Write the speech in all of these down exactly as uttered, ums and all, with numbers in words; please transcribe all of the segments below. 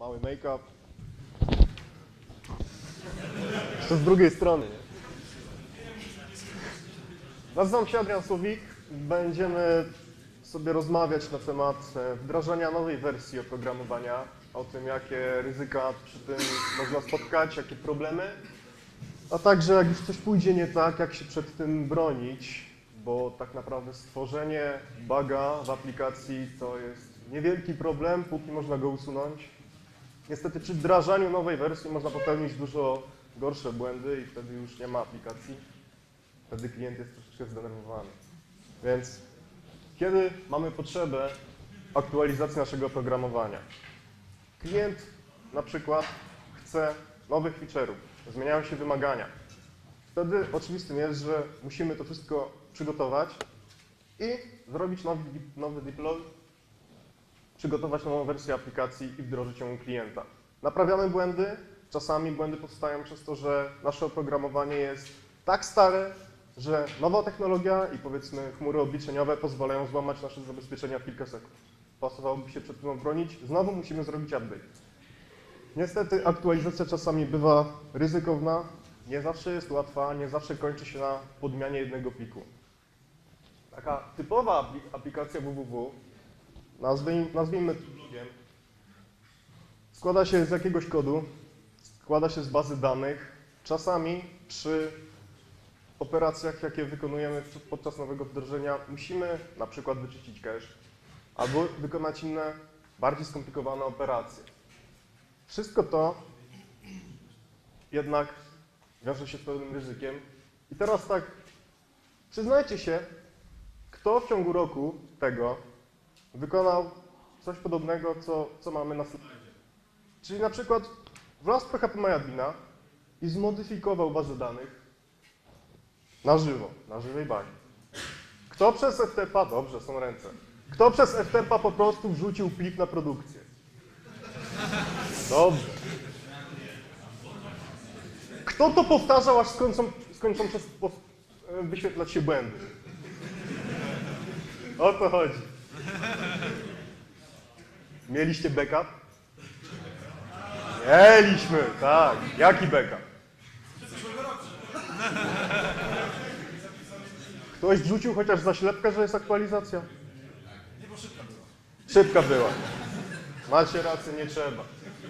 mały make-up. Jeszcze z drugiej strony, nie? Nazywam się Adrian Słowik. Będziemy sobie rozmawiać na temat wdrażania nowej wersji oprogramowania, o tym, jakie ryzyka przy tym można spotkać, jakie problemy, a także jak już coś pójdzie nie tak, jak się przed tym bronić, bo tak naprawdę stworzenie buga w aplikacji to jest niewielki problem, póki można go usunąć. Niestety przy wdrażaniu nowej wersji można popełnić dużo gorsze błędy i wtedy już nie ma aplikacji. Wtedy klient jest troszeczkę zdenerwowany. Więc kiedy mamy potrzebę aktualizacji naszego oprogramowania? Klient na przykład chce nowych feature'ów, zmieniają się wymagania. Wtedy oczywistym jest, że musimy to wszystko przygotować i zrobić nowy, nowy deploy, przygotować nową wersję aplikacji i wdrożyć ją u klienta. Naprawiamy błędy, czasami błędy powstają przez to, że nasze oprogramowanie jest tak stare, że nowa technologia i powiedzmy chmury obliczeniowe pozwalają złamać nasze zabezpieczenia w kilka sekund. Pasowałoby się przed tym obronić, znowu musimy zrobić update. Niestety aktualizacja czasami bywa ryzykowna, nie zawsze jest łatwa, nie zawsze kończy się na podmianie jednego pliku. Taka typowa aplikacja www, nazwijmy to blogiem, składa się z jakiegoś kodu, składa się z bazy danych. Czasami przy operacjach, jakie wykonujemy podczas nowego wdrożenia, musimy na przykład wyczyścić cache albo wykonać inne, bardziej skomplikowane operacje. Wszystko to jednak wiąże się z pewnym ryzykiem. I teraz tak, przyznajcie się, kto w ciągu roku tego wykonał coś podobnego, co, co mamy na slajdzie. Czyli na przykład wlazł P H P MyAdmina i zmodyfikował bazę danych na żywo, na żywej bazie. Kto przez F T P a, dobrze, są ręce, kto przez F T P a po prostu wrzucił plik na produkcję? Dobrze. Kto to powtarzał, aż skończą, skończą przez, wyświetlać się błędy? O to chodzi. Mieliście backup? Mieliśmy, tak. Jaki backup? Ktoś wrzucił chociaż zaślepkę, że jest aktualizacja? Nie, bo szybka była. Szybka była. Macie rację, nie trzeba.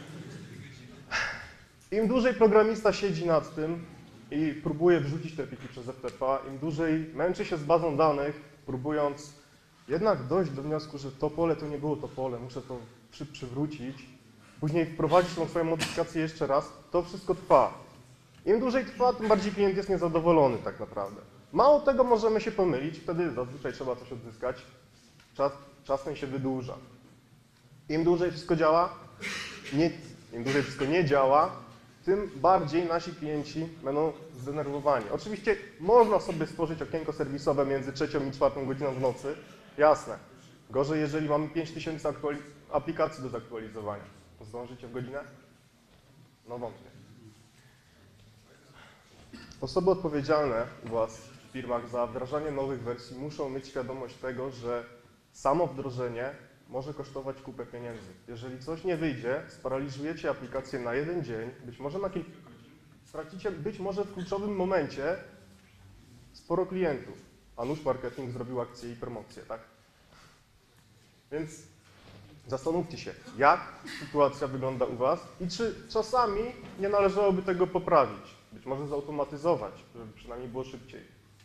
Im dłużej programista siedzi nad tym i próbuje wrzucić te pliki przez F T P a, im dłużej męczy się z bazą danych, próbując jednak dojść do wniosku, że to pole to nie było to pole, muszę to przy, przywrócić, później wprowadzić tą swoją modyfikację jeszcze raz, to wszystko trwa. Im dłużej trwa, tym bardziej klient jest niezadowolony tak naprawdę. Mało tego, możemy się pomylić, wtedy zazwyczaj trzeba coś odzyskać, czas, czas ten się wydłuża. Im dłużej wszystko działa, nie, im dłużej wszystko nie działa, tym bardziej nasi klienci będą zdenerwowani. Oczywiście można sobie stworzyć okienko serwisowe między trzecią i czwartą godziną w nocy, jasne. Gorzej, jeżeli mamy pięć tysięcy aplikacji do zaktualizowania. Zdążycie w godzinę? No wątpię. Osoby odpowiedzialne u Was w firmach za wdrażanie nowych wersji muszą mieć świadomość tego, że samo wdrożenie może kosztować kupę pieniędzy. Jeżeli coś nie wyjdzie, sparaliżujecie aplikację na jeden dzień, być może na kilka godzin, stracicie być może w kluczowym momencie sporo klientów, a nóż marketing zrobił akcje i promocje, tak? Więc zastanówcie się, jak sytuacja wygląda u Was i czy czasami nie należałoby tego poprawić, być może zautomatyzować, żeby przynajmniej było szybciej.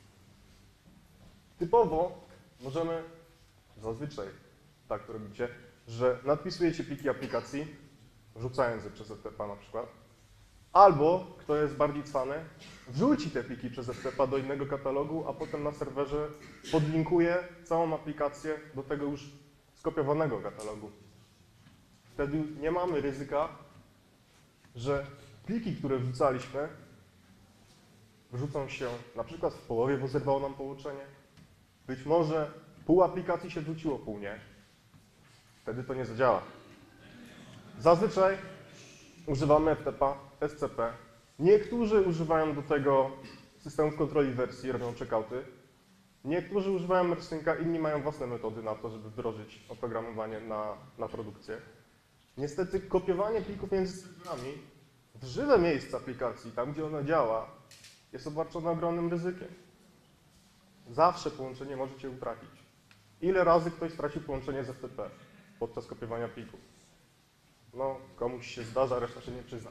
Typowo możemy zazwyczaj tak to robicie, że nadpisujecie pliki aplikacji, wrzucając je przez F T P a na przykład, albo, kto jest bardziej cwany, wrzuci te pliki przez F T P a do innego katalogu, a potem na serwerze podlinkuje całą aplikację do tego już skopiowanego katalogu. Wtedy nie mamy ryzyka, że pliki, które wrzucaliśmy, wrzucą się na przykład w połowie, bo zerwało nam połączenie. Być może pół aplikacji się wrzuciło, pół nie. Wtedy to nie zadziała. Zazwyczaj używamy F T P a, S C P. Niektórzy używają do tego systemów kontroli wersji, robią checkouty. Niektórzy używają AirSynca, inni mają własne metody na to, żeby wdrożyć oprogramowanie na, na produkcję. Niestety kopiowanie plików między serwerami w żywe miejsce aplikacji, tam gdzie ona działa, jest obarczone ogromnym ryzykiem. Zawsze połączenie możecie utracić. Ile razy ktoś stracił połączenie z F T P podczas kopiowania plików? No, komuś się zdarza, reszta się nie przyzna.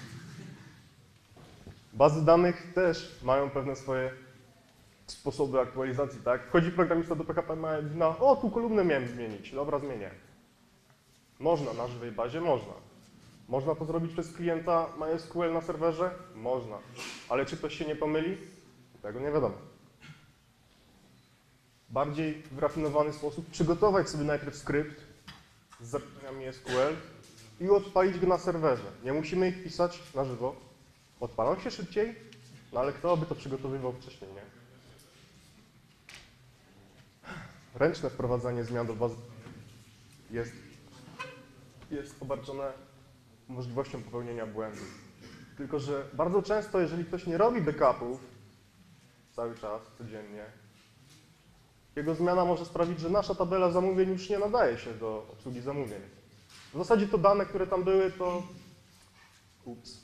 Bazy danych też mają pewne swoje sposoby aktualizacji, tak? Wchodzi programista do P H P na, o, tu kolumnę miałem zmienić, dobra, zmienię. Można na żywej bazie, można. Można to zrobić przez klienta MySQL na serwerze? Można. Ale czy ktoś się nie pomyli? Tego nie wiadomo. Bardziej wyrafinowany sposób przygotować sobie najpierw skrypt z zapisaniami S Q L i odpalić go na serwerze. Nie musimy ich pisać na żywo. Odpalą się szybciej, no ale kto by to przygotowywał wcześniej, nie? Ręczne wprowadzanie zmian do bazy jest, jest obarczone możliwością popełnienia błędu. Tylko że bardzo często, jeżeli ktoś nie robi backupów cały czas, codziennie, jego zmiana może sprawić, że nasza tabela zamówień już nie nadaje się do obsługi zamówień. W zasadzie to dane, które tam były, to... Ups.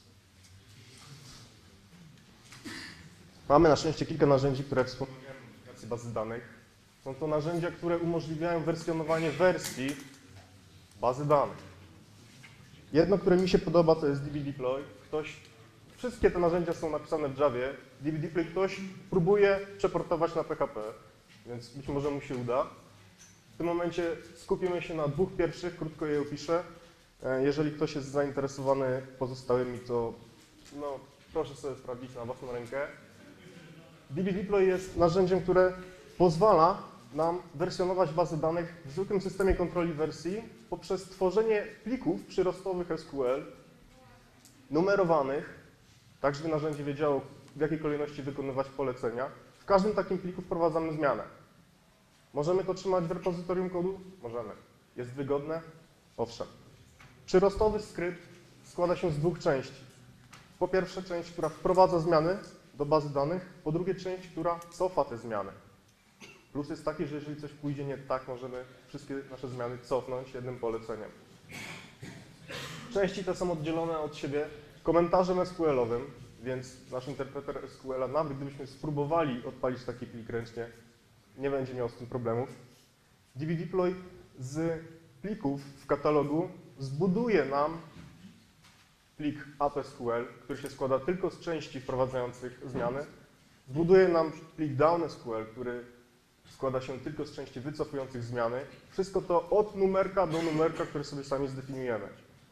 Mamy na szczęście kilka narzędzi, które wspomniałem w aplikacji bazy danych. Są to narzędzia, które umożliwiają wersjonowanie wersji bazy danych. Jedno, które mi się podoba, to jest dbdeploy. Ktoś, wszystkie te narzędzia są napisane w Javie. dbdeploy ktoś próbuje przeportować na P H P, więc być może mu się uda. W tym momencie skupimy się na dwóch pierwszych, krótko je opiszę. Jeżeli ktoś jest zainteresowany pozostałymi, to no, proszę sobie sprawdzić na własną rękę. dbdeploy jest narzędziem, które pozwala nam wersjonować bazy danych w zwykłym systemie kontroli wersji poprzez tworzenie plików przyrostowych S Q L, numerowanych, tak żeby narzędzie wiedziało, w jakiej kolejności wykonywać polecenia. W każdym takim pliku wprowadzamy zmianę. Możemy to trzymać w repozytorium kodu? Możemy. Jest wygodne? Owszem. Przyrostowy skrypt składa się z dwóch części. Po pierwsze część, która wprowadza zmiany do bazy danych, po drugie część, która cofa te zmiany. Plus jest taki, że jeżeli coś pójdzie nie tak, możemy wszystkie nasze zmiany cofnąć jednym poleceniem. Części te są oddzielone od siebie komentarzem S Q L-owym, więc nasz interpreter S Q L-a, nawet gdybyśmy spróbowali odpalić taki plik ręcznie, nie będzie miał z tym problemów. dbdeploy z plików w katalogu zbuduje nam plik app.sql, który się składa tylko z części wprowadzających zmiany. Zbuduje nam plik down.sql, który składa się tylko z części wycofujących zmiany. Wszystko to od numerka do numerka, który sobie sami zdefiniujemy.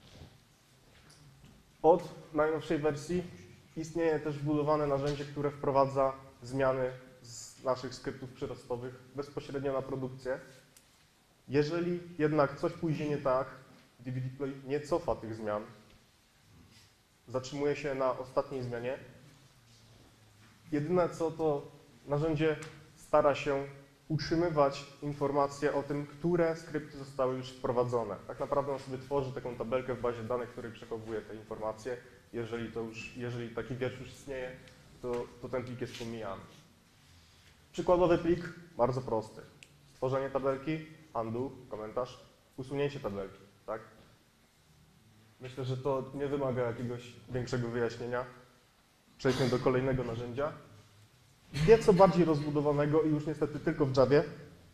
Od najnowszej wersji istnieje też wbudowane narzędzie, które wprowadza zmiany z naszych skryptów przyrostowych bezpośrednio na produkcję. Jeżeli jednak coś pójdzie nie tak, dbdeploy nie cofa tych zmian, zatrzymuje się na ostatniej zmianie. Jedyne co, to narzędzie stara się utrzymywać informacje o tym, które skrypty zostały już wprowadzone. Tak naprawdę on sobie tworzy taką tabelkę w bazie danych, w której przechowuje te informacje. Jeżeli, to już, jeżeli taki wiersz już istnieje, to, to ten plik jest pomijany. Przykładowy plik, bardzo prosty. Stworzenie tabelki, undo, komentarz, usunięcie tabelki. Tak? Myślę, że to nie wymaga jakiegoś większego wyjaśnienia. Przejdźmy do kolejnego narzędzia. Nieco bardziej rozbudowanego i już niestety tylko w Javie.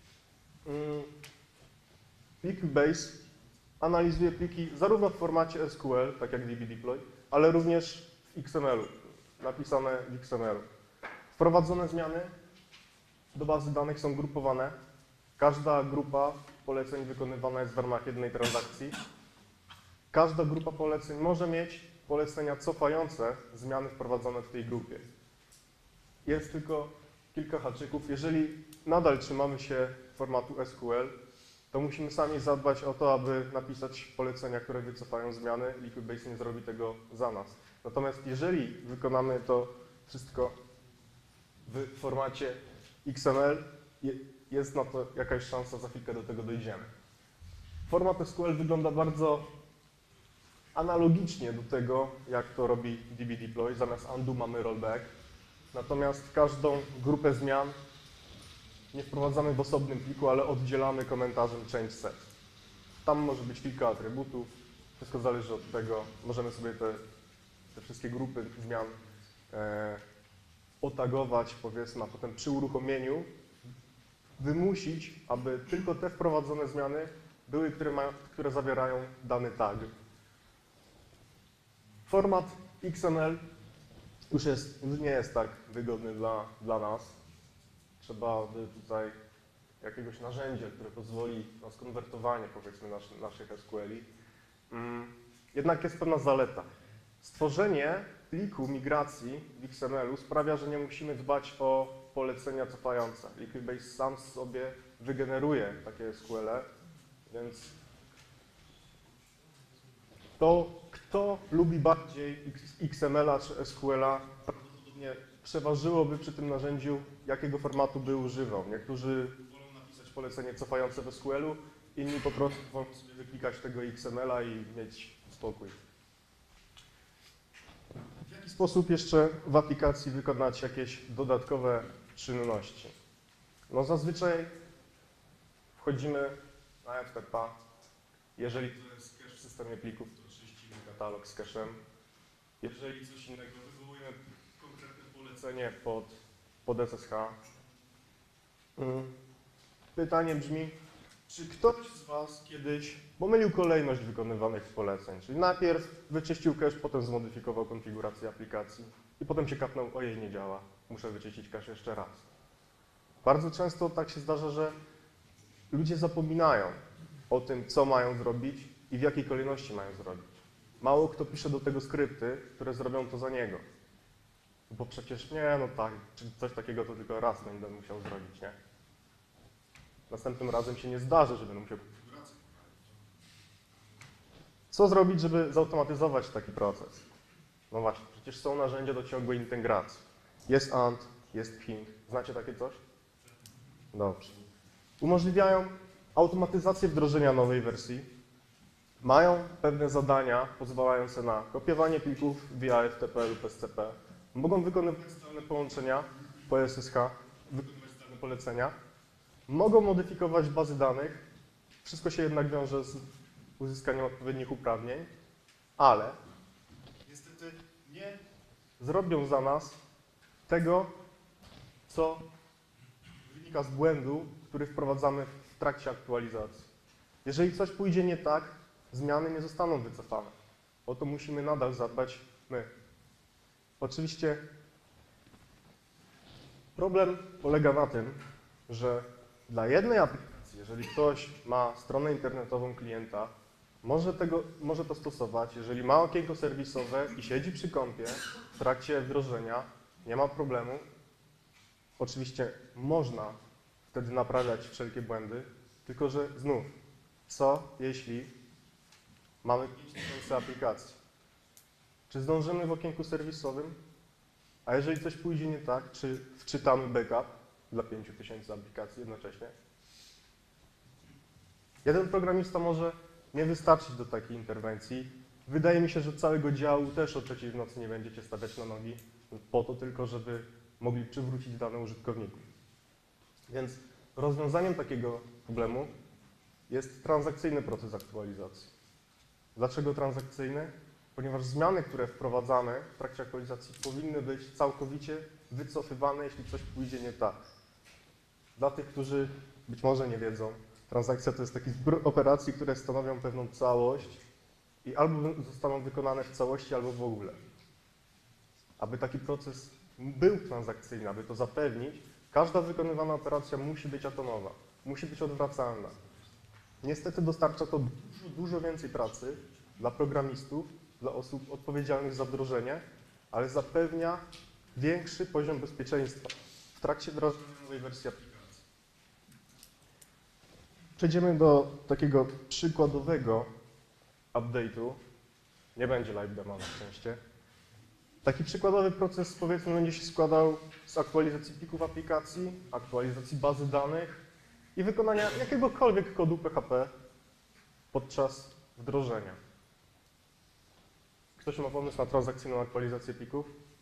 Liquibase analizuje pliki zarówno w formacie S Q L, tak jak dbdeploy, ale również w X M L-u, napisane w X M L-u. Wprowadzone zmiany do bazy danych są grupowane. Każda grupa poleceń wykonywana jest w ramach jednej transakcji. Każda grupa poleceń może mieć polecenia cofające zmiany wprowadzone w tej grupie. Jest tylko kilka haczyków. Jeżeli nadal trzymamy się formatu S Q L, to musimy sami zadbać o to, aby napisać polecenia, które wycofają zmiany. Liquibase nie zrobi tego za nas. Natomiast jeżeli wykonamy to wszystko w formacie X M L, jest na to jakaś szansa, za chwilkę do tego dojdziemy. Format S Q L wygląda bardzo analogicznie do tego, jak to robi dbdeploy. Zamiast undo mamy rollback. Natomiast każdą grupę zmian nie wprowadzamy w osobnym pliku, ale oddzielamy komentarzem change set. Tam może być kilka atrybutów, Wszystko zależy od tego, możemy sobie te, te wszystkie grupy zmian e, otagować, powiedzmy, a potem przy uruchomieniu wymusić, aby tylko te wprowadzone zmiany były, które, mają, które zawierają dany tag. Format X M L już, jest, już nie jest tak wygodny dla, dla nas. Trzeba by tutaj jakiegoś narzędzia, które pozwoli na skonwertowanie, powiedzmy, nasz, naszych S Q L-i. Mm, jednak jest pewna zaleta. Stworzenie pliku migracji w X M L-u sprawia, że nie musimy dbać o polecenia cofające. Liquibase sam sobie wygeneruje takie S Q L-e, więc to, kto lubi bardziej X M L-a czy S Q L-a, prawdopodobnie przeważyłoby przy tym narzędziu, jakiego formatu by używał. Niektórzy wolą napisać polecenie cofające w S Q L-u, inni po prostu wolą sobie wyklikać tego X M L-a i mieć spokój. W jaki sposób jeszcze w aplikacji wykonać jakieś dodatkowe czynności? No zazwyczaj wchodzimy na F T P. Jeżeli to jest cache w systemie plików, to czyścimy katalog z cache'em. Jeżeli coś innego, wywołujemy konkretne polecenie pod, pod S S H. Pytanie brzmi, czy ktoś z Was kiedyś pomylił kolejność wykonywanych poleceń? Czyli najpierw wyczyścił cache, potem zmodyfikował konfigurację aplikacji i potem się kapnął, ojej, nie działa, muszę wyczyścić cache jeszcze raz. Bardzo często tak się zdarza, że ludzie zapominają o tym, co mają zrobić i w jakiej kolejności mają zrobić. Mało kto pisze do tego skrypty, które zrobią to za niego. Bo przecież nie, no tak, coś takiego to tylko raz będę musiał zrobić, nie? Następnym razem się nie zdarzy, że będę musiał konfigurację poprawić. Co zrobić, żeby zautomatyzować taki proces? No właśnie, przecież są narzędzia do ciągłej integracji. Jest Ant, jest Ping. Znacie takie coś? Dobrze. Umożliwiają automatyzację wdrożenia nowej wersji. Mają pewne zadania pozwalające na kopiowanie plików via F T P lub S C P. Mogą wykonywać zdalne połączenia po S S H, wykonywać zdalne polecenia. Mogą modyfikować bazy danych. Wszystko się jednak wiąże z uzyskaniem odpowiednich uprawnień, ale niestety nie zrobią za nas tego, co wynika z błędu, który wprowadzamy w trakcie aktualizacji. Jeżeli coś pójdzie nie tak, zmiany nie zostaną wycofane. O to musimy nadal zadbać my. Oczywiście problem polega na tym, że dla jednej aplikacji, jeżeli ktoś ma stronę internetową klienta, może, tego, może to stosować, jeżeli ma okienko serwisowe i siedzi przy kompie w trakcie wdrożenia, nie ma problemu. Oczywiście można wtedy naprawiać wszelkie błędy, tylko że znów, co jeśli mamy pięć tysięcy aplikacji? Czy zdążymy w okienku serwisowym? A jeżeli coś pójdzie nie tak, czy wczytamy backup dla pięciu tysięcy aplikacji jednocześnie? Jeden programista może nie wystarczyć do takiej interwencji. Wydaje mi się, że całego działu też o trzeciej w nocy nie będziecie stawiać na nogi, po to tylko, żeby mogli przywrócić dane użytkowników. Więc rozwiązaniem takiego problemu jest transakcyjny proces aktualizacji. Dlaczego transakcyjny? Ponieważ zmiany, które wprowadzamy w trakcie aktualizacji, powinny być całkowicie wycofywane, jeśli coś pójdzie nie tak. Dla tych, którzy być może nie wiedzą, transakcja to jest taki zbiór operacji, które stanowią pewną całość i albo zostaną wykonane w całości, albo w ogóle. Aby taki proces był transakcyjny, aby to zapewnić, każda wykonywana operacja musi być atomowa, musi być odwracalna. Niestety dostarcza to dużo, dużo więcej pracy dla programistów, dla osób odpowiedzialnych za wdrożenie, ale zapewnia większy poziom bezpieczeństwa w trakcie wdrażania nowej wersji aplikacji. Przejdziemy do takiego przykładowego update'u. Nie będzie live demo na szczęście. Taki przykładowy proces, powiedzmy, będzie się składał z aktualizacji plików aplikacji, aktualizacji bazy danych i wykonania jakiegokolwiek kodu P H P podczas wdrożenia. Ktoś ma pomysł na transakcyjną aktualizację plików?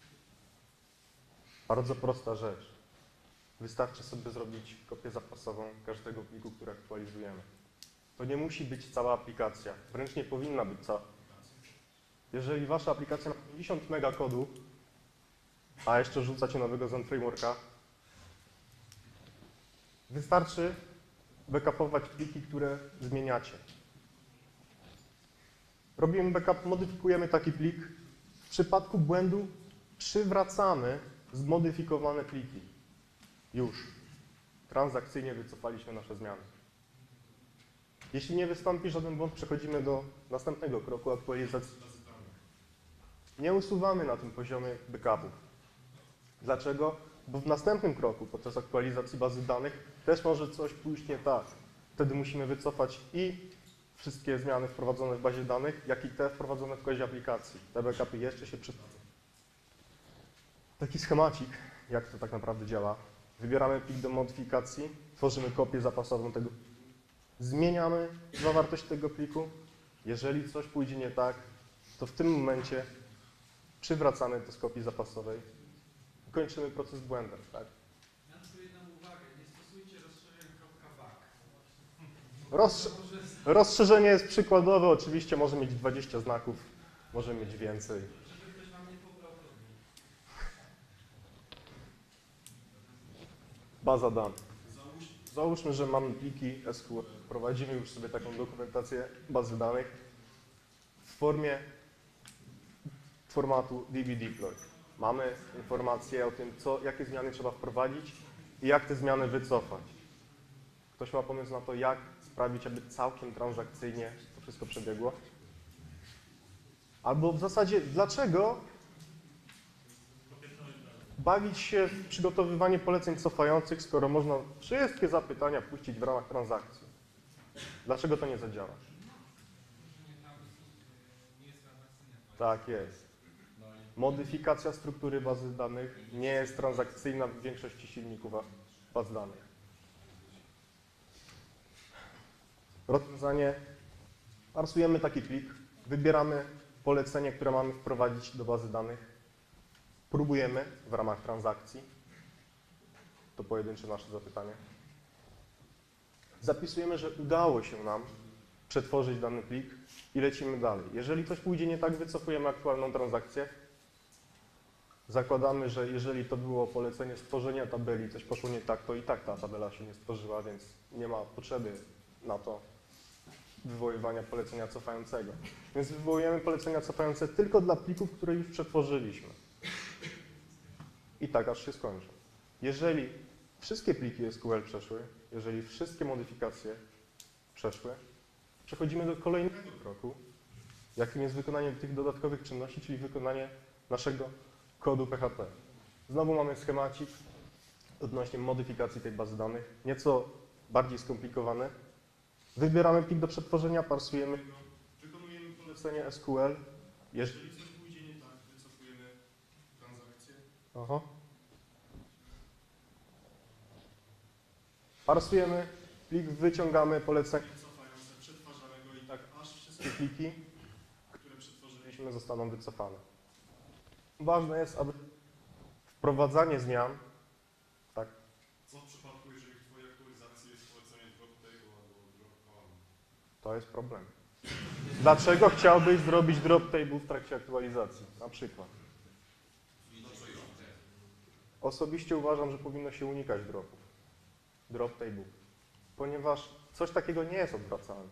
Bardzo prosta rzecz. Wystarczy sobie zrobić kopię zapasową każdego pliku, który aktualizujemy. To nie musi być cała aplikacja, wręcz nie powinna być cała aplikacja. Jeżeli wasza aplikacja ma pięćdziesiąt mega kodu, a jeszcze rzucacie nowego Zen Frameworka, wystarczy backupować pliki, które zmieniacie. Robimy backup, modyfikujemy taki plik. W przypadku błędu przywracamy zmodyfikowane pliki. Już. Transakcyjnie wycofaliśmy nasze zmiany. Jeśli nie wystąpi żaden błąd, przechodzimy do następnego kroku aktualizacji bazy danych. Nie usuwamy na tym poziomie backupów. Dlaczego? Bo w następnym kroku, podczas aktualizacji bazy danych, też może coś pójść nie tak. Wtedy musimy wycofać i wszystkie zmiany wprowadzone w bazie danych, jak i te wprowadzone w kodzie aplikacji. Te backupy jeszcze się przydadzą. Taki schemacik, jak to tak naprawdę działa. Wybieramy plik do modyfikacji, tworzymy kopię zapasową tego pliku, zmieniamy zawartość tego pliku. Jeżeli coś pójdzie nie tak, to w tym momencie przywracamy to z kopii zapasowej i kończymy proces błędem. Tak? Ja mam tu jedną uwagę, nie stosujcie rozszerzeń .back. Rozsz rozszerzenie jest przykładowe, oczywiście może mieć dwadzieścia znaków, może mieć więcej. Żeby ktoś wam nie pobrał to. Baza danych. Załóżmy, że mamy pliki S Q L, prowadzimy już sobie taką dokumentację bazy danych w formie formatu D B deploy. Mamy informacje o tym, co, jakie zmiany trzeba wprowadzić i jak te zmiany wycofać. Ktoś ma pomysł na to, jak sprawić, aby całkiem transakcyjnie to wszystko przebiegło? Albo w zasadzie, dlaczego bawić się w przygotowywanie poleceń cofających, skoro można wszystkie zapytania puścić w ramach transakcji? Dlaczego to nie zadziała? Tak jest. Modyfikacja struktury bazy danych nie jest transakcyjna w większości silników baz danych. Rozwiązanie. Parsujemy taki plik, wybieramy polecenie, które mamy wprowadzić do bazy danych. Próbujemy w ramach transakcji. To pojedyncze nasze zapytanie. Zapisujemy, że udało się nam przetworzyć dany plik i lecimy dalej. Jeżeli coś pójdzie nie tak, wycofujemy aktualną transakcję. Zakładamy, że jeżeli to było polecenie stworzenia tabeli, coś poszło nie tak, to i tak ta tabela się nie stworzyła, więc nie ma potrzeby na to wywoływania polecenia cofającego. Więc wywołujemy polecenia cofające tylko dla plików, które już przetworzyliśmy. I tak aż się skończy. Jeżeli wszystkie pliki S Q L przeszły, jeżeli wszystkie modyfikacje przeszły, przechodzimy do kolejnego kroku, jakim jest wykonanie tych dodatkowych czynności, czyli wykonanie naszego kodu P H P. Znowu mamy schemacik odnośnie modyfikacji tej bazy danych, nieco bardziej skomplikowany. Wybieramy plik do przetworzenia, parsujemy go, wykonujemy polecenie S Q L. Jeżeli coś pójdzie nie tak, wycofujemy transakcję. Aha. Parsujemy plik, wyciągamy polecenie cofające, przetwarzamy go i tak aż wszystkie pliki, które przetworzyliśmy, zostaną wycofane. Ważne jest, aby wprowadzanie zmian, tak? Co w przypadku, jeżeli w Twojej aktualizacji jest polecenie drop table albo drop column? To jest problem. Dlaczego chciałbyś zrobić drop table w trakcie aktualizacji, na przykład? Osobiście uważam, że powinno się unikać dropów. Drop table. Ponieważ coś takiego nie jest odwracalne.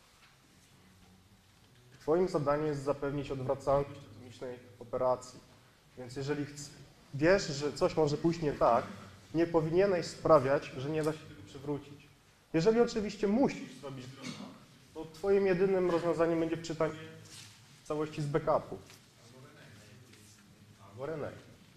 Twoim zadaniem jest zapewnić odwracalność dynamicznej operacji. Więc jeżeli wiesz, że coś może pójść nie tak, nie powinieneś sprawiać, że nie da się tego przywrócić. Jeżeli oczywiście musisz zrobić dropa, to twoim jedynym rozwiązaniem będzie wczytanie całości z backupu. Albo rename.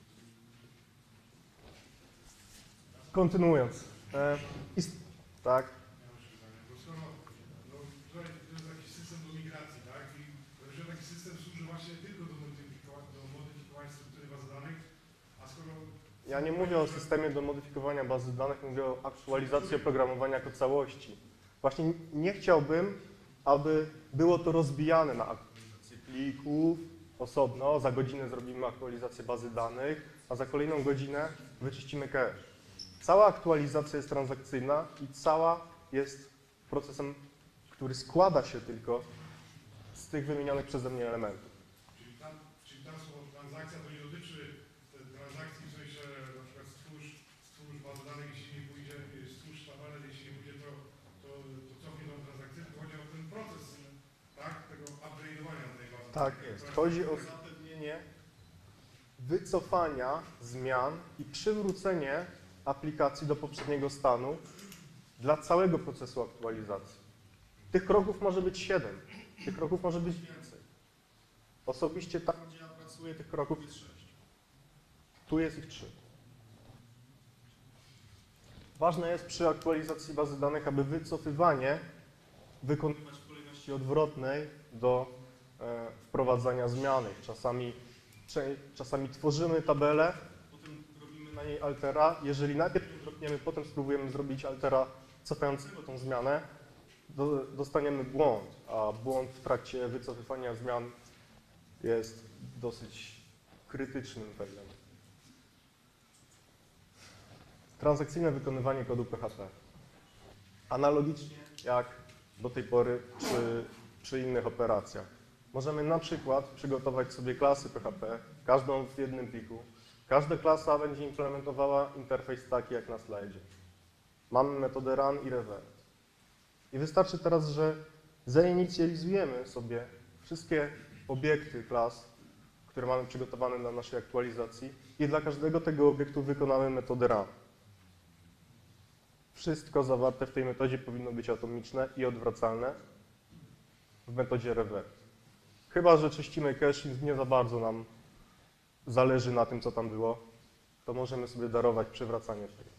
Kontynuując. E, ist, tak. Ja mam jeszcze pytanie, bo skoro no, tutaj to jest jakiś system do migracji, tak? I że taki system służy właśnie tylko do modyfikowania, do modyfikowania struktury bazy danych, a skoro... Ja nie mówię o systemie do modyfikowania bazy danych, mówię o aktualizacji oprogramowania jako całości. Właśnie nie chciałbym, aby było to rozbijane na aktualizację plików osobno. Za godzinę zrobimy aktualizację bazy danych, a za kolejną godzinę wyczyścimy cache. Cała aktualizacja jest transakcyjna i cała jest procesem który składa się tylko z tych wymienionych przeze mnie elementów. Czyli tam, czyli tam słowo transakcja to nie dotyczy e, transakcji w sensie na przykład stwórz, stwórz bazę danych, jeśli nie pójdzie, e, stwórz tabelę, jeśli nie pójdzie, to, to, to cofnie tą transakcję, tylko chodzi o ten proces, tak, tego upgrade'owania tej bazy. Tak jest. Chodzi o zapewnienie wycofania zmian i przywrócenie aplikacji do poprzedniego stanu dla całego procesu aktualizacji. Tych kroków może być siedem, tych kroków może być więcej. Osobiście tam, gdzie ja pracuję, tych kroków jest sześć. Tu jest ich trzy. Ważne jest przy aktualizacji bazy danych, aby wycofywanie wykonywać w kolejności odwrotnej do e, wprowadzania zmiany. Czasami, cze, czasami tworzymy tabelę, potem robimy na niej altera. Jeżeli najpierw ją dropniemy, potem spróbujemy zrobić altera cofającego tą zmianę, do, dostaniemy błąd, a błąd w trakcie wycofywania zmian jest dosyć krytycznym pewien. Transakcyjne wykonywanie kodu P H P. Analogicznie jak do tej pory przy, przy innych operacjach. Możemy na przykład przygotować sobie klasy P H P, każdą w jednym pliku. Każda klasa będzie implementowała interfejs taki jak na slajdzie. Mamy metodę run i revert. I wystarczy teraz, że zainicjalizujemy sobie wszystkie obiekty klas, które mamy przygotowane dla naszej aktualizacji i dla każdego tego obiektu wykonamy metodę run. Wszystko zawarte w tej metodzie powinno być atomiczne i odwracalne w metodzie revert. Chyba że czyścimy cache i nie za bardzo nam zależy na tym, co tam było, to możemy sobie darować przywracanie tego.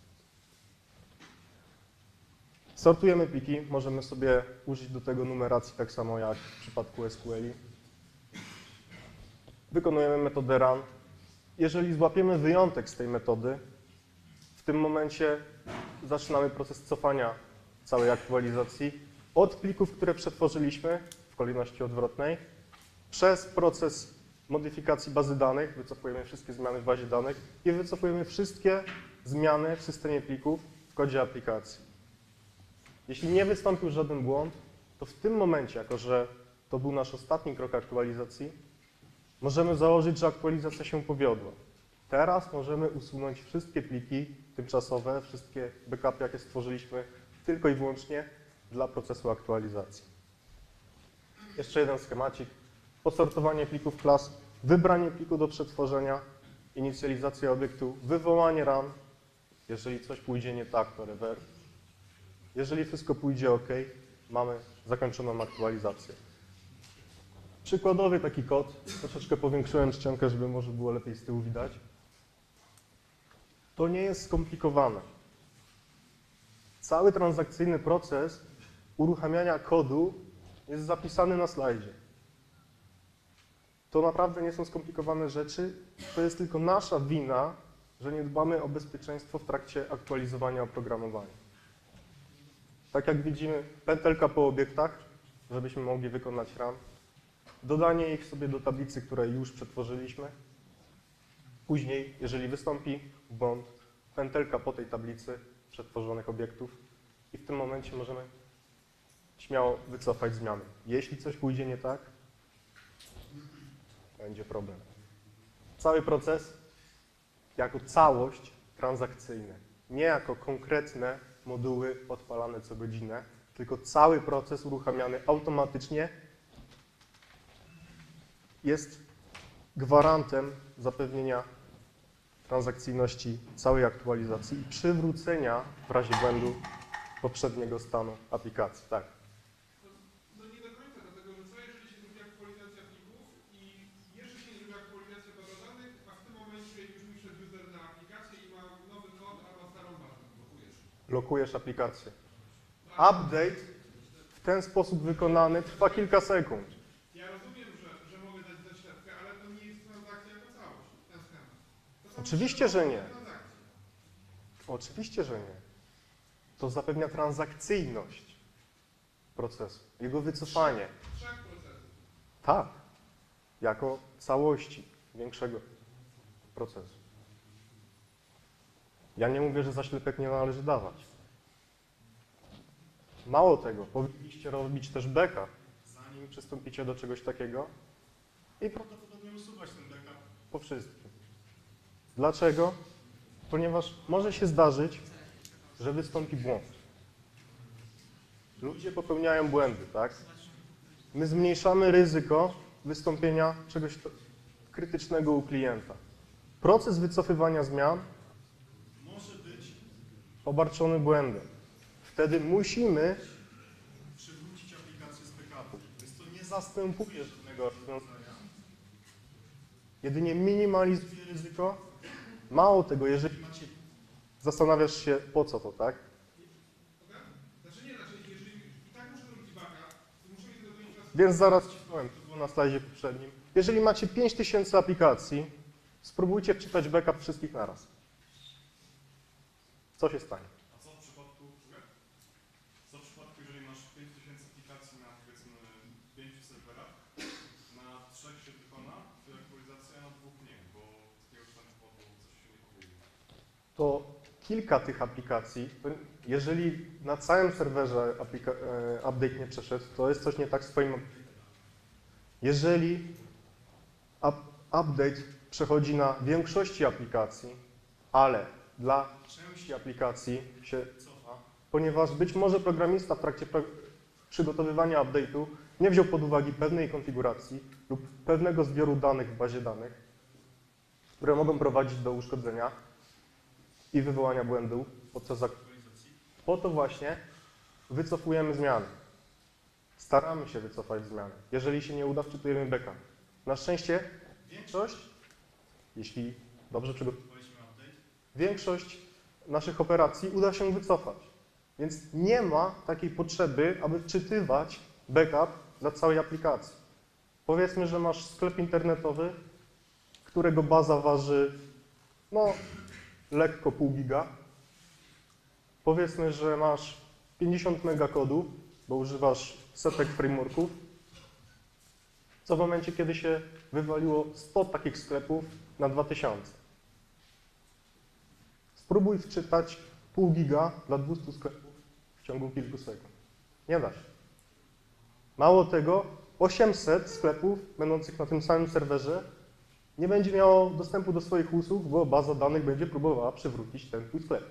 Sortujemy pliki, możemy sobie użyć do tego numeracji tak samo jak w przypadku S Q L. Wykonujemy metodę run. Jeżeli złapiemy wyjątek z tej metody, w tym momencie zaczynamy proces cofania całej aktualizacji od plików, które przetworzyliśmy w kolejności odwrotnej, przez proces modyfikacji bazy danych, wycofujemy wszystkie zmiany w bazie danych i wycofujemy wszystkie zmiany w systemie plików w kodzie aplikacji. Jeśli nie wystąpił żaden błąd, to w tym momencie, jako że to był nasz ostatni krok aktualizacji, możemy założyć, że aktualizacja się powiodła. Teraz możemy usunąć wszystkie pliki tymczasowe, wszystkie backupy, jakie stworzyliśmy, tylko i wyłącznie dla procesu aktualizacji. Jeszcze jeden schemacik. Posortowanie plików klas, wybranie pliku do przetworzenia, inicjalizacja obiektu, wywołanie run. Jeżeli coś pójdzie nie tak, to revert. Jeżeli wszystko pójdzie OK, mamy zakończoną aktualizację. Przykładowy taki kod, troszeczkę powiększyłem czcionkę, żeby może było lepiej z tyłu widać. To nie jest skomplikowane. Cały transakcyjny proces uruchamiania kodu jest zapisany na slajdzie. To naprawdę nie są skomplikowane rzeczy, to jest tylko nasza wina, że nie dbamy o bezpieczeństwo w trakcie aktualizowania oprogramowania. Tak jak widzimy, pętelka po obiektach, żebyśmy mogli wykonać run. Dodanie ich sobie do tablicy, której już przetworzyliśmy. Później, jeżeli wystąpi błąd, pętelka po tej tablicy przetworzonych obiektów i w tym momencie możemy śmiało wycofać zmiany. Jeśli coś pójdzie nie tak, będzie problem. Cały proces jako całość transakcyjny, nie jako konkretne moduły odpalane co godzinę, tylko cały proces uruchamiany automatycznie jest gwarantem zapewnienia transakcyjności całej aktualizacji i przywrócenia w razie błędu poprzedniego stanu aplikacji. Tak. No nie do końca, dlatego że co jeżeli się zrobi aktualizacja plików i jeszcze się nie zrobi aktualizacja bazy danych, a w tym momencie już mi wszedł user na aplikację i ma nowy kod, a ma starą bazę. Blokujesz. Blokujesz aplikację. Update w ten sposób wykonany trwa kilka sekund. Ja rozumiem, że, że mogę dać zaślepkę, ale to nie jest transakcja jako całość, ten schemat. To są Oczywiście, że nie. transakcje. Oczywiście, że nie. To zapewnia transakcyjność procesu, jego wycofanie. Trzech procesów. Tak, jako całości większego procesu. Ja nie mówię, że zaślepek nie należy dawać. Mało tego, powinniście robić też backup, zanim przystąpicie do czegoś takiego i Prawdopodobnie usuwać ten backup. po wszystkim. Dlaczego? Ponieważ może się zdarzyć, że wystąpi błąd. Ludzie popełniają błędy, tak? My zmniejszamy ryzyko wystąpienia czegoś to- krytycznego u klienta. Proces wycofywania zmian Może być obarczony błędem. Wtedy musimy przywrócić aplikację z backupu. Więc to nie zastępuje żadnego rozwiązania. Jedynie minimalizuje ryzyko. Mało tego, jeżeli macie, zastanawiasz się, po co to, tak? Prawda? Znaczy nie, znaczy jeżeli i tak muszę robić backup, to muszę mieć do tego infrastrukturę. Więc zaraz ci powiem, to było na slajdzie poprzednim. Jeżeli macie pięć tysięcy aplikacji, spróbujcie wczytać backup wszystkich naraz. Co się stanie? A co w przypadku, co w przypadku, jeżeli masz pięć tysięcy aplikacji na powiedzmy pięciu serwerach, na trzech się wykona, to aktualizacja, na dwóch nie, bo z jakiegoś tam powodu coś się nie powodzi. To kilka tych aplikacji, to jeżeli na całym serwerze aplika- e, update nie przeszedł, to jest coś nie tak z twoim update'em. Jeżeli up- update przechodzi na większości aplikacji, ale dla części aplikacji się cofa, ponieważ być może programista w trakcie pro- przygotowywania update'u nie wziął pod uwagę pewnej konfiguracji lub pewnego zbioru danych w bazie danych, które mogą prowadzić do uszkodzenia i wywołania błędu podczas aktualizacji. Po to właśnie wycofujemy zmiany. Staramy się wycofać zmiany. Jeżeli się nie uda, wczytujemy backup. Na szczęście większość, jeśli dobrze przygotowaliśmy update, większość naszych operacji uda się wycofać. Więc nie ma takiej potrzeby, aby wczytywać backup dla całej aplikacji. Powiedzmy, że masz sklep internetowy, którego baza waży no, lekko pół giga. Powiedzmy, że masz pięćdziesiąt mega kodu, bo używasz setek frameworków, co w momencie, kiedy się wywaliło sto takich sklepów na dwa tysiące. Spróbuj wczytać pół giga dla dwustu sklepów w ciągu kilku sekund. Nie da się. Mało tego, osiemset sklepów będących na tym samym serwerze nie będzie miało dostępu do swoich usług, bo baza danych będzie próbowała przywrócić ten twój sklep.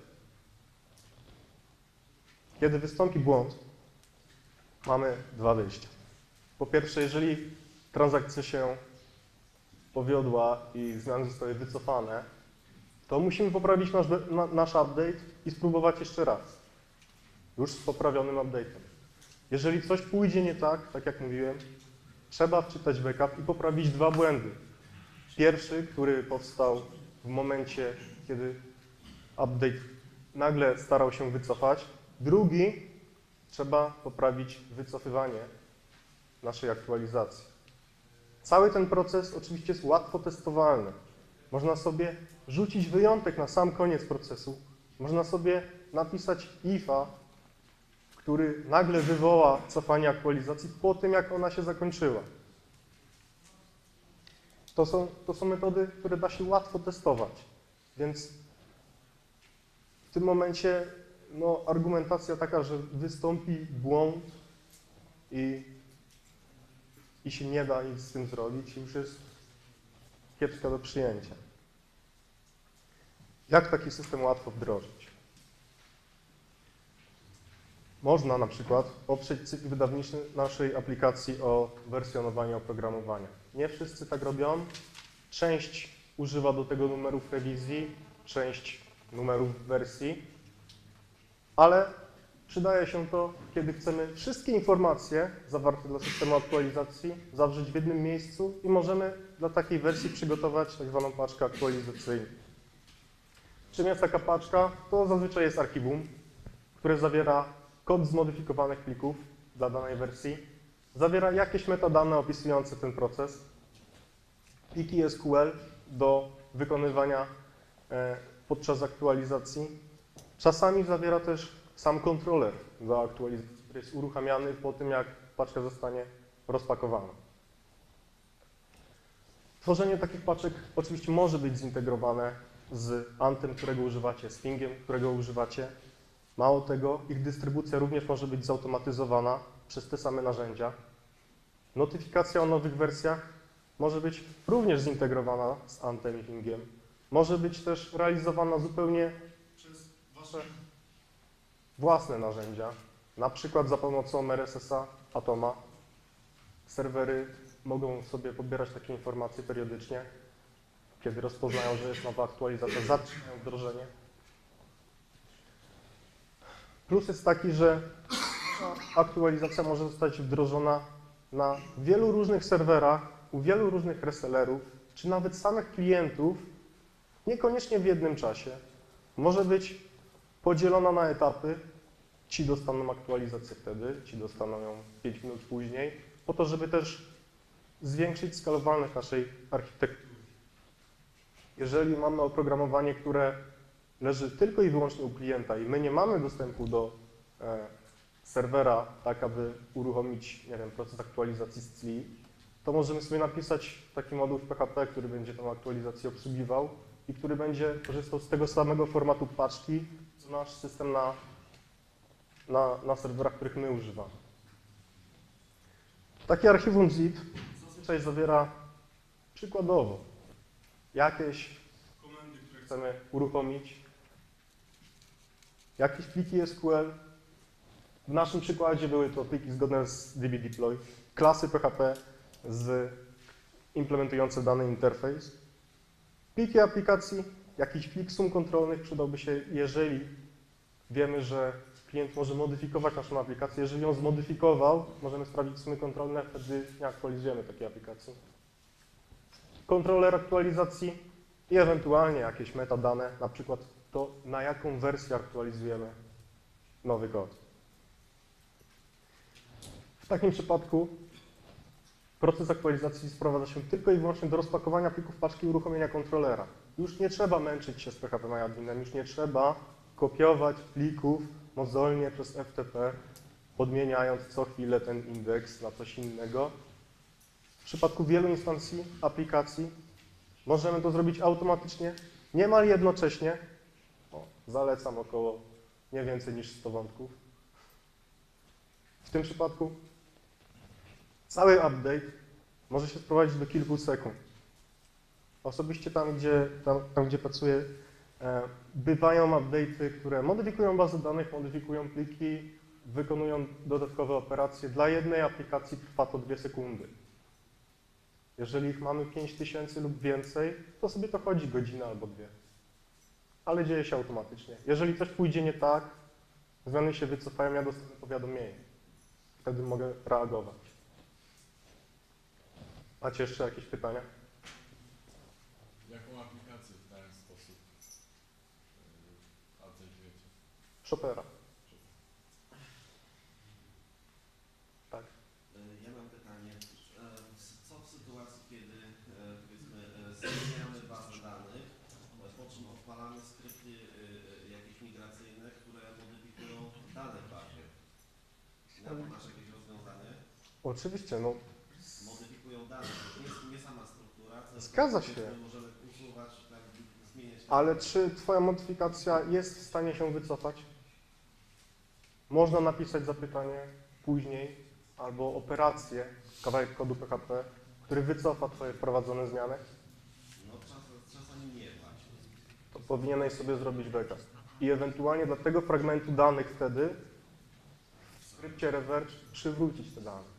Kiedy wystąpi błąd, mamy dwa wyjścia. Po pierwsze, jeżeli transakcja się powiodła i zmiany zostały wycofane, to musimy poprawić nasz, na, nasz update i spróbować jeszcze raz. Już z poprawionym update'em. Jeżeli coś pójdzie nie tak, tak jak mówiłem, trzeba wczytać backup i poprawić dwa błędy. Pierwszy, który powstał w momencie, kiedy update nagle starał się wycofać. Drugi, trzeba poprawić wycofywanie naszej aktualizacji. Cały ten proces oczywiście jest łatwo testowalny. Można sobie rzucić wyjątek na sam koniec procesu. Można sobie napisać ifa, który nagle wywoła cofanie aktualizacji po tym, jak ona się zakończyła. To są, to są metody, które da się łatwo testować. Więc w tym momencie no, argumentacja taka, że wystąpi błąd i, i się nie da nic z tym zrobić, już jest kiepska do przyjęcia. Jak taki system łatwo wdrożyć? Można na przykład oprzeć cykl wydawniczy naszej aplikacji o wersjonowanie oprogramowania. Nie wszyscy tak robią. Część używa do tego numerów rewizji, część numerów wersji, ale przydaje się to, kiedy chcemy wszystkie informacje zawarte dla systemu aktualizacji zawrzeć w jednym miejscu i możemy dla takiej wersji przygotować tak zwaną paczkę aktualizacyjną. Czym jest taka paczka? To zazwyczaj jest archiwum, które zawiera kod zmodyfikowanych plików dla danej wersji, zawiera jakieś metadane opisujące ten proces, pliki S Q L do wykonywania podczas aktualizacji. Czasami zawiera też sam kontroler do aktualizacji, który jest uruchamiany po tym, jak paczka zostanie rozpakowana. Tworzenie takich paczek oczywiście może być zintegrowane z antem, którego używacie, z Thingiem, którego używacie. Mało tego, ich dystrybucja również może być zautomatyzowana przez te same narzędzia. Notyfikacja o nowych wersjach może być również zintegrowana z Antem i Hingiem. Może być też realizowana zupełnie przez Wasze własne narzędzia, na przykład za pomocą R S S-a Atoma. Serwery mogą sobie pobierać takie informacje periodycznie, kiedy rozpoznają, że jest nowa aktualizacja, zatrzymają wdrożenie. Plus jest taki, że aktualizacja może zostać wdrożona na wielu różnych serwerach, u wielu różnych resellerów, czy nawet samych klientów, niekoniecznie w jednym czasie. Może być podzielona na etapy. Ci dostaną aktualizację wtedy, ci dostaną ją pięć minut później, po to, żeby też zwiększyć skalowalność naszej architektury. Jeżeli mamy oprogramowanie, które leży tylko i wyłącznie u klienta i my nie mamy dostępu do e, serwera, tak aby uruchomić, nie wiem, proces aktualizacji z C L I, to możemy sobie napisać taki moduł w P H P, który będzie tą aktualizację obsługiwał i który będzie korzystał z tego samego formatu paczki, co nasz system na, na, na serwerach, których my używamy. Takie archiwum zip zazwyczaj zawiera przykładowo jakieś komendy, które chcemy uruchomić, jakieś pliki S Q L. W naszym przykładzie były to pliki zgodne z D B deploy, klasy P H P z implementujące dany interfejs, pliki aplikacji, jakiś plik sum kontrolnych przydałby się, jeżeli wiemy, że klient może modyfikować naszą aplikację. Jeżeli ją zmodyfikował, możemy sprawdzić sumy kontrolne, wtedy nie aktualizujemy takiej aplikacji. Kontroler aktualizacji i ewentualnie jakieś metadane, na przykład to, na jaką wersję aktualizujemy nowy kod. W takim przypadku proces aktualizacji sprowadza się tylko i wyłącznie do rozpakowania plików paczki i uruchomienia kontrolera. Już nie trzeba męczyć się z P H P MyAdminem, już nie trzeba kopiować plików mozolnie przez F T P, podmieniając co chwilę ten indeks na coś innego. W przypadku wielu instancji aplikacji możemy to zrobić automatycznie, niemal jednocześnie. O, zalecam około nie więcej niż sto wątków. W tym przypadku cały update może się sprowadzić do kilku sekund. Osobiście tam, gdzie, tam, tam, gdzie pracuję, e, bywają update'y, które modyfikują bazę danych, modyfikują pliki, wykonują dodatkowe operacje. Dla jednej aplikacji trwa to dwie sekundy. Jeżeli ich mamy pięć tysięcy lub więcej, to sobie to chodzi godzinę albo dwie. Ale dzieje się automatycznie. Jeżeli coś pójdzie nie tak, zmiany się wycofają, ja dostanę powiadomienie. Wtedy mogę reagować. Macie jeszcze jakieś pytania? Jaką aplikację w ten sposób yy, update'ujecie? Chopera. Tak. Ja mam pytanie, co w sytuacji, kiedy powiedzmy zmieniamy bazę danych, po czym odpalamy skrypty jakieś migracyjne, które modyfikują dane w bazie? Masz jakieś rozwiązanie? Oczywiście, no. Modyfikują dane, to nie, nie sama struktura. Zgadza się. Możemy usuwać, tak, zmieniać. Ale czy Twoja modyfikacja jest w stanie się wycofać? Można napisać zapytanie później albo operację, kawałek kodu P H P, który wycofa Twoje wprowadzone zmiany. No czas, czasami nie właśnie. To powinieneś sobie zrobić backup. I ewentualnie dla tego fragmentu danych wtedy w skrypcie reverse przywrócić te dane.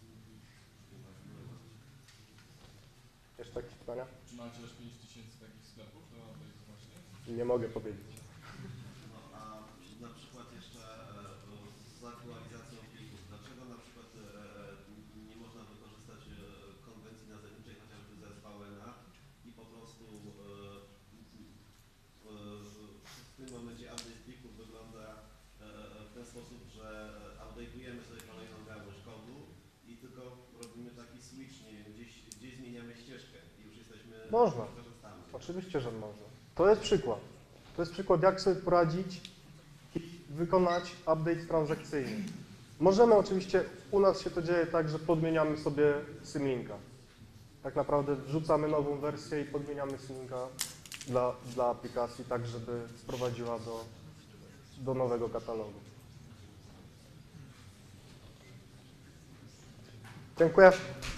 Jeszcze jakieś pytania? Czy macie aż pięć tysięcy takich sklepów do update'u właśnie? Nie mogę powiedzieć. No a na przykład jeszcze e, z aktualizacją plików, dlaczego na przykład e, nie można wykorzystać e, konwencji nazewniczej chociażby ze S V N-a i po prostu e, e, w tym momencie update plików wygląda e, w ten sposób, że update'ujemy sobie kolejną gałąź kodu i tylko robimy taki switch, nie wiem, gdzieś, gdzieś zmieniamy ścieżkę i już jesteśmy... Można. korzystamy. Oczywiście, że można. To jest przykład. To jest przykład, jak sobie poradzić i wykonać update transakcyjny. Możemy oczywiście, u nas się to dzieje tak, że podmieniamy sobie symlinka. Tak naprawdę wrzucamy nową wersję i podmieniamy symlinka dla, dla aplikacji, tak żeby sprowadziła do, do nowego katalogu. Dziękuję.